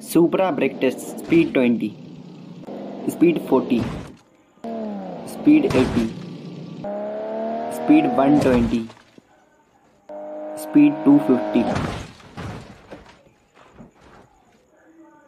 Supra brake test, speed 20, speed 40, speed 80, speed 120, speed 250.